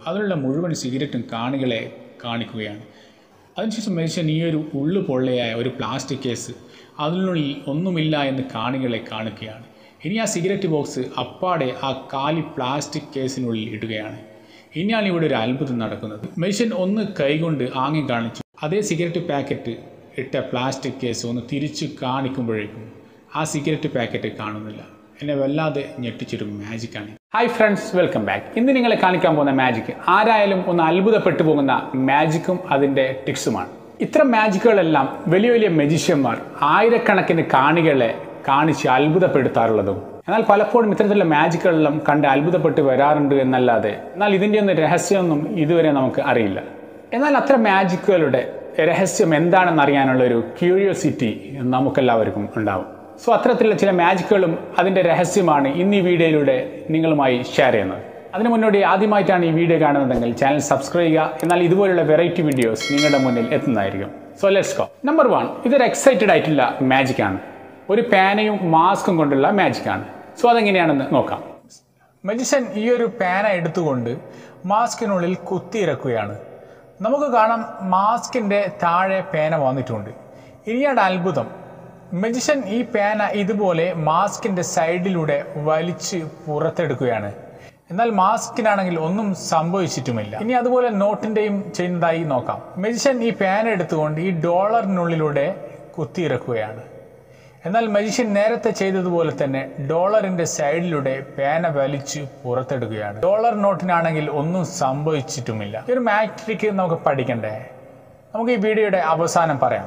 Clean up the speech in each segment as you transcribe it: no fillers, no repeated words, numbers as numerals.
അതിലുള്ള മുഴുവൻ സിഗരറ്റും കാണികളെ കാണിക്കുകയാണ്. അതിനുശേഷം മനുഷ്യൻ ഈ ഒരു ഉള്ളു പൊള്ളയായ ഒരു പ്ലാസ്റ്റിക് കേസ് അതിനുള്ളിൽ ഒന്നുമില്ല എന്ന് കാണികളെ കാണിക്കുകയാണ്. ഇനി ആ സിഗരറ്റ് ബോക്സ് അപ്പാടെ ആ കാലി പ്ലാസ്റ്റിക് കേസിനുള്ളിൽ ഇടുകയാണ്. ഇനിയാണ് ഇവിടെ ഒരു അത്ഭുതം നടക്കുന്നത്. മനുഷ്യൻ ഒന്ന് കൈകൊണ്ട് ആംഗ്യം കാണിച്ചു. അതേ സിഗരറ്റ് പാക്കറ്റ് ഇട്ട പ്ലാസ്റ്റിക് കേസ് ഒന്ന് തിരിച്ചു കാണിക്കുമ്പോഴേക്കും ആ സിഗരറ്റ് പാക്കറ്റ് കാണുന്നില്ല. എന്നെ വല്ലാതെ ഞെട്ടിച്ചൊരു മാജിക്കാണ്. Hi friends, welcome back. ഇന്ന് നിങ്ങളെ കാണിക്കാൻ പോകുന്ന മാജിക് ആരായാലും ഒന്ന് അത്ഭുതപ്പെട്ടു പോകുന്ന മാജിക്കും അതിൻ്റെ ടിക്സുമാണ്. ഇത്തരം മാജിക്കുകളെല്ലാം വലിയ വലിയ മജീഷ്യന്മാർ ആയിരക്കണക്കിന് കാണികളെ കാണിച്ച് അത്ഭുതപ്പെടുത്താറുള്ളതും, എന്നാൽ പലപ്പോഴും ഇത്തരത്തിലുള്ള മാജിക്കുകളെല്ലാം കണ്ട് അത്ഭുതപ്പെട്ട് വരാറുണ്ട് എന്നല്ലാതെ എന്നാൽ ഇതിൻ്റെ ഒന്നും രഹസ്യമൊന്നും ഇതുവരെ നമുക്ക് അറിയില്ല. എന്നാൽ അത്തരം മാജിക്കുകളുടെ രഹസ്യം എന്താണെന്ന് അറിയാനുള്ള ഒരു ക്യൂരിയോസിറ്റി നമുക്കെല്ലാവർക്കും ഉണ്ടാവും. സോ അത്തരത്തിലുള്ള ചില മാജിക്കുകളും അതിൻ്റെ രഹസ്യമാണ് ഇന്ന് ഈ വീഡിയോയിലൂടെ നിങ്ങളുമായി ഷെയർ ചെയ്യുന്നത്. അതിന് മുന്നോടി ആദ്യമായിട്ടാണ് ഈ വീഡിയോ കാണുന്നതെങ്കിൽ ചാനൽ സബ്സ്ക്രൈബ് ചെയ്യുക. എന്നാൽ ഇതുപോലുള്ള വെറൈറ്റി വീഡിയോസ് നിങ്ങളുടെ മുന്നിൽ എത്തുന്നതായിരിക്കും. So let's go. നമ്പർ 1, ഇതൊരു എക്സൈറ്റഡ് ആയിട്ടുള്ള മാജിക്കാണ്. ഒരു പാനയും മാസ്കും കൊണ്ടുള്ള മാജിക്കാണ്. സോ അതെങ്ങനെയാണെന്ന് നോക്കാം. മജിഷ്യൻ ഈ ഒരു പാന എടുത്തുകൊണ്ട് മാസ്കിനുള്ളിൽ കുത്തിയിറക്കുകയാണ്. നമുക്ക് കാണാം മാസ്കിൻ്റെ താഴെ പേന വന്നിട്ടുണ്ട്. ഇനിയാണ് അത്ഭുതം. മജിഷ്യൻ ഈ പേന ഇതുപോലെ മാസ്കിൻ്റെ സൈഡിലൂടെ വലിച്ച് പുറത്തെടുക്കുകയാണ്. എന്നാൽ മാസ്കിനാണെങ്കിൽ ഒന്നും സംഭവിച്ചിട്ടുമില്ല. ഇനി അതുപോലെ നോട്ടിൻ്റെയും ചെയ്യുന്നതായി നോക്കാം. മജിഷ്യൻ ഈ പേന എടുത്തുകൊണ്ട് ഈ ഡോളറിനുള്ളിലൂടെ കുത്തിയിറക്കുകയാണ്. എന്നാൽ മജിഷ്യൻ നേരത്തെ ചെയ്തതുപോലെ തന്നെ ഡോളറിൻ്റെ സൈഡിലൂടെ പേന വലിച്ച് പുറത്തെടുക്കുകയാണ്. ഡോളർ നോട്ടിനാണെങ്കിൽ ഒന്നും സംഭവിച്ചിട്ടുമില്ല. ഈ ഒരു മാജിക് നമുക്ക് പഠിക്കണ്ടേ? നമുക്ക് ഈ വീഡിയോയുടെ അവസാനം പറയാം.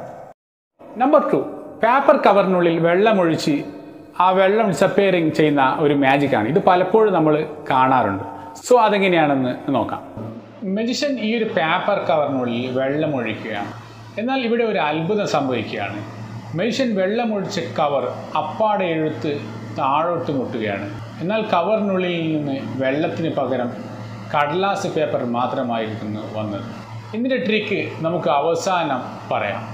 നമ്പർ 2, പേപ്പർ കവറിനുള്ളിൽ വെള്ളമൊഴിച്ച് ആ വെള്ളം ഡിസപ്പിയറിങ് ചെയ്യുന്ന ഒരു മാജിക്കാണ്. ഇത് പലപ്പോഴും നമ്മൾ കാണാറുണ്ട്. സോ അതെങ്ങനെയാണെന്ന് നോക്കാം. മജിഷ്യൻ ഈ ഒരു പേപ്പർ കവറിനുള്ളിൽ വെള്ളമൊഴിക്കുകയാണ്. എന്നാൽ ഇവിടെ ഒരു അത്ഭുതം സംഭവിക്കുകയാണ്. മനുഷ്യൻ വെള്ളമൊഴിച്ച കവർ അപ്പാടെ എഴുത്ത് താഴോട്ട് മുട്ടുകയാണ്. എന്നാൽ കവറിനുള്ളിൽ നിന്ന് വെള്ളത്തിന് പകരം കടലാസ് പേപ്പർ മാത്രമായിരുന്നു വന്നത്. ഇതിൻ്റെ ട്രിക്ക് നമുക്ക് അവസാനം പറയാം.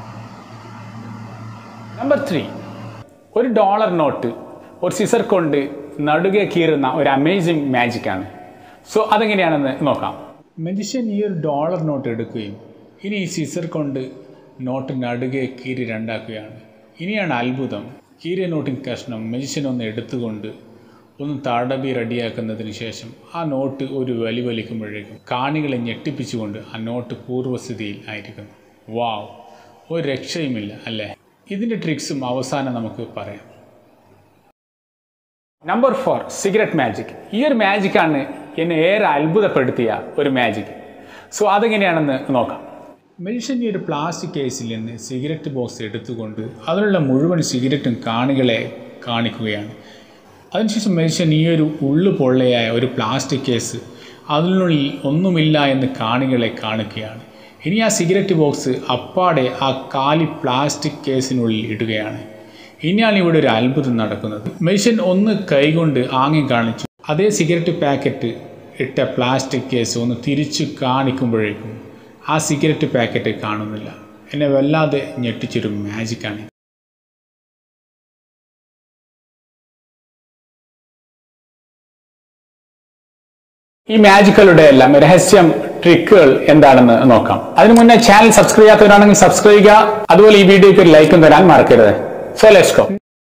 നമ്പർ 3, ഒരു ഡോളർ നോട്ട് ഒരു സിസർ കൊണ്ട് നടുകെ കീറുന്ന ഒരു അമേസിങ് മാജിക്കാണ്. സോ അതെങ്ങനെയാണെന്ന് നോക്കാം. മജിഷ്യൻ ഈ ഒരു ഡോളർ നോട്ട് എടുക്കുകയും ഇനി ഈ സിസർ കൊണ്ട് നോട്ട് നടുകെ കീറി രണ്ടാക്കുകയാണ്. ഇനിയാണ് അത്ഭുതം. കീറിയ നോട്ടിൻ കഷ്ണം മജിഷ്യൻ ഒന്ന് എടുത്തുകൊണ്ട് ഒന്ന് തടവി റെഡിയാക്കുന്നതിന് ശേഷം ആ നോട്ട് ഒരു വലിക്കുമ്പോഴേക്കും കാണികളെ ഞെട്ടിപ്പിച്ചുകൊണ്ട് ആ നോട്ട് പൂർവ്വസ്ഥിതിയിൽ ആയിരിക്കുന്നു. വാവ്, ഒരു രക്ഷയുമില്ല അല്ലേ? ഇതിൻ്റെ ട്രിക്സും അവസാനം നമുക്ക് പറയാം. Number 4, cigarette magic. ഈ ഒരു മാജിക്കാണ് എന്നെ ഏറെ അത്ഭുതപ്പെടുത്തിയ ഒരു മാജിക്. സോ അതെങ്ങനെയാണെന്ന് നോക്കാം. മനുഷ്യൻ ഈ ഒരു പ്ലാസ്റ്റിക് കേസിൽ നിന്ന് സിഗരറ്റ് ബോക്സ് എടുത്തുകൊണ്ട് അതിലുള്ള മുഴുവൻ സിഗരറ്റും കാണികളെ കാണിക്കുകയാണ്. അതിനുശേഷം മനുഷ്യൻ ഈ ഒരു ഉള്ളു പൊള്ളയായ ഒരു പ്ലാസ്റ്റിക് കേസ് അതിനുള്ളിൽ ഒന്നുമില്ല എന്ന് കാണികളെ കാണിക്കുകയാണ്. ഇനി ആ സിഗരറ്റ് ബോക്സ് അപ്പാടെ ആ കാലി പ്ലാസ്റ്റിക് കേസിനുള്ളിൽ ഇടുകയാണ്. ഇനിയാണ് ഇവിടെ ഒരു അത്ഭുതം നടക്കുന്നത്. മനുഷ്യൻ ഒന്ന് കൈകൊണ്ട് ആംഗ്യം കാണിച്ചു. അതേ സിഗരറ്റ് പാക്കറ്റ് ഇട്ട പ്ലാസ്റ്റിക് കേസ് ഒന്ന് തിരിച്ചു കാണിക്കുമ്പോഴേക്കും ആ സിഗരറ്റ് പാക്കറ്റ് കാണുന്നില്ല. എന്നെ വല്ലാതെ ഞെട്ടിച്ചൊരു മാജിക്കാണ്. ഈ മാജിക്കുകളുടെ എല്ലാം രഹസ്യം, ട്രിക്കുകൾ എന്താണെന്ന് നോക്കാം. അതിനു മുന്നേ ചാനൽ സബ്സ്ക്രൈബ് ചെയ്യാത്തവരാണെങ്കിൽ സബ്സ്ക്രൈബ് ചെയ്യുക. അതുപോലെ ഈ വീഡിയോയ്ക്ക് ഒരു ലൈക്കും തരാൻ മറക്കരുത്. So let's go.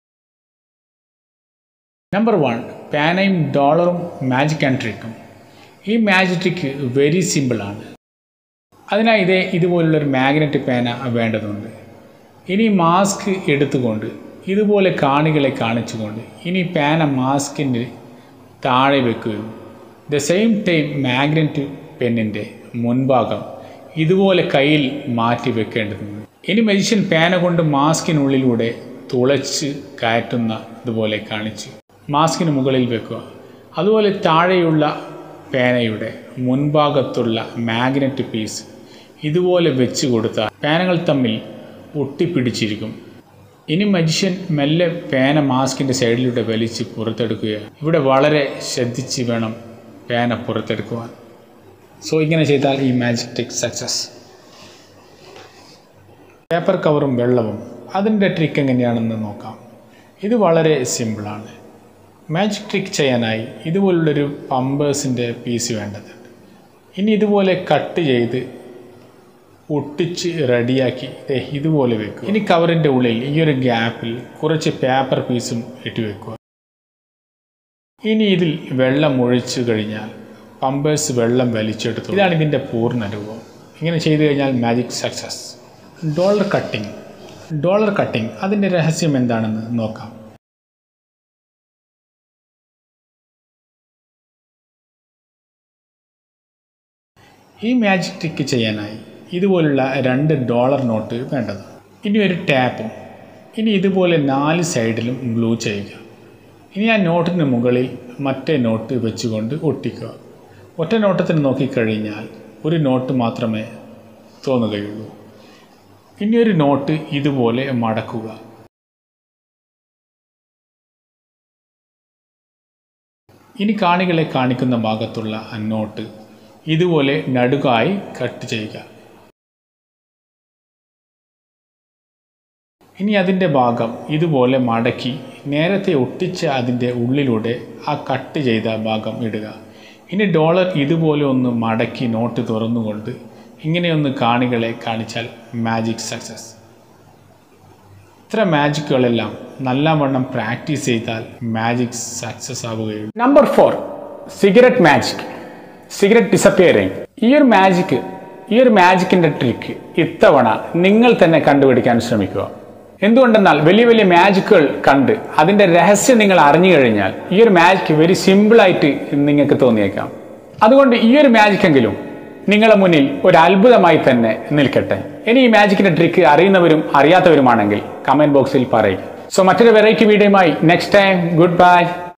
നമ്പർ 1, പാനയും ഡോളറും മാജിക് ആൻഡ് ട്രിക്കും. ഈ മാജിക് ട്രിക്ക് വെരി സിമ്പിളാണ്. അതിനായി ഇതുപോലുള്ളൊരു മാഗ്നറ്റ് പേന വേണ്ടതുണ്ട്. ഇനി മാസ്ക് എടുത്തുകൊണ്ട് ഇതുപോലെ കാണികളെ കാണിച്ചുകൊണ്ട് ഇനി പേന മാസ്കിൻ്റെ താഴെ വെക്കുകയും ദ സെയിം ടൈം മാഗ്നറ്റ് പെന്നിൻ്റെ മുൻഭാഗം ഇതുപോലെ കയ്യിൽ മാറ്റി വെക്കേണ്ടതുണ്ട്. ഇനി മനുഷ്യൻ പേന കൊണ്ട് മാസ്കിനുള്ളിലൂടെ തുളച്ച് കയറ്റുന്ന ഇതുപോലെ കാണിച്ച് മാസ്കിന് മുകളിൽ വെക്കുക. അതുപോലെ താഴെയുള്ള പേനയുടെ മുൻഭാഗത്തുള്ള മാഗ്നറ്റ് പീസ് ഇതുപോലെ വെച്ച് കൊടുത്താൽ പേനകൾ തമ്മിൽ ഒട്ടിപ്പിടിച്ചിരിക്കും. ഇനി മജിഷ്യൻ മെല്ലെ പേന മാസ്കിൻ്റെ സൈഡിലൂടെ വലിച്ച് പുറത്തെടുക്കുകയാണ്. ഇവിടെ വളരെ ശ്രദ്ധിച്ച് വേണം പേന പുറത്തെടുക്കുവാൻ. സോ ഇങ്ങനെ ചെയ്താൽ ഈ മാജിക് ട്രിക്ക് സക്സസ്. പേപ്പർ കവറും വെള്ളവും അതിൻ്റെ ട്രിക്ക് എങ്ങനെയാണെന്ന് നോക്കാം. ഇത് വളരെ സിമ്പിളാണ്. മാജിക് ട്രിക്ക് ചെയ്യാനായി ഇതുപോലുള്ളൊരു പമ്പേഴ്സിൻ്റെ പീസ് വേണ്ടതുണ്ട്. ഇനി ഇതുപോലെ കട്ട് ചെയ്ത് ഒട്ടിച്ച് റെഡിയാക്കി ഇതുപോലെ വെക്കുക. ഇനി കവറിൻ്റെ ഉള്ളിൽ ഈ ഒരു ഗ്യാപ്പിൽ കുറച്ച് പേപ്പർ പീസും ഇട്ട് വെക്കുക. ഇനി ഇതിൽ വെള്ളം ഒഴിച്ചു കഴിഞ്ഞാൽ പമ്പേഴ്സ് വെള്ളം വലിച്ചെടുത്തു. ഇതാണ് ഇതിൻ്റെ പൂർണ്ണ രൂപം. ഇങ്ങനെ ചെയ്തു കഴിഞ്ഞാൽ മാജിക് സക്സസ്. ഡോളർ കട്ടിംഗ് അതിൻ്റെ രഹസ്യം എന്താണെന്ന് നോക്കാം. ഈ മാജിക് ട്രിക്ക് ചെയ്യാനായി ഇതുപോലുള്ള 2 ഡോളർ നോട്ട് വേണ്ടത്. ഇനി ഒരു ടാപ്പും. ഇനി ഇതുപോലെ 4 സൈഡിലും ഗ്ലൂ ചെയ്യുക. ഇനി ആ നോട്ടിന് മുകളിൽ മറ്റേ നോട്ട് വെച്ചുകൊണ്ട് ഒട്ടിക്കുക. ഒറ്റ നോട്ടത്തിന് നോക്കിക്കഴിഞ്ഞാൽ ഒരു നോട്ട് മാത്രമേ തോന്നുകയുള്ളൂ. ഇനി ഒരു നോട്ട് ഇതുപോലെ മടക്കുക. ഇനി കാണികളെ കാണിക്കുന്ന ഭാഗത്തുള്ള നോട്ട് ഇതുപോലെ നടുക്കായി കട്ട് ചെയ്യുക. ഇനി അതിൻ്റെ ഭാഗം ഇതുപോലെ മടക്കി നേരത്തെ ഒട്ടിച്ച അതിൻ്റെ ഉള്ളിലൂടെ ആ കട്ട് ചെയ്ത ഭാഗം ഇടുക. ഇനി ഡോളർ ഇതുപോലെ ഒന്ന് മടക്കി നോട്ട് തുറന്നുകൊണ്ട് ഇങ്ങനെയൊന്ന് കാണികളെ കാണിച്ചാൽ മാജിക് സക്സസ്. ഇത്ര മാജിക്കുകളെല്ലാം നല്ലവണ്ണം പ്രാക്ടീസ് ചെയ്താൽ മാജിക് സക്സസ് ആവുകയുള്ളൂ. Number 4, cigarette magic. Cigarette disappearing. ഈ ഒരു മാജിക്കിൻ്റെ ട്രിക്ക് ഇത്തവണ നിങ്ങൾ തന്നെ കണ്ടുപിടിക്കാൻ ശ്രമിക്കുക. എന്തുകൊണ്ടെന്നാൽ വലിയ വലിയ മാജിക്കുകൾ കണ്ട് അതിൻ്റെ രഹസ്യം നിങ്ങൾ അറിഞ്ഞു കഴിഞ്ഞാൽ ഈ ഒരു മാജിക് വെരി സിമ്പിളായിട്ട് നിങ്ങൾക്ക് തോന്നിയേക്കാം. അതുകൊണ്ട് ഈ ഒരു മാജിക്കെങ്കിലും നിങ്ങളുടെ മുന്നിൽ ഒരു അത്ഭുതമായി തന്നെ നിൽക്കട്ടെ. ഇനി ഈ മാജിക്കിന്റെ ട്രിക്ക് അറിയുന്നവരും അറിയാത്തവരുമാണെങ്കിൽ കമന്റ് ബോക്സിൽ പറയുക. സോ മറ്റൊരു വെറൈറ്റി വീഡിയോയുമായി നെക്സ്റ്റ് ടൈം. Good bye.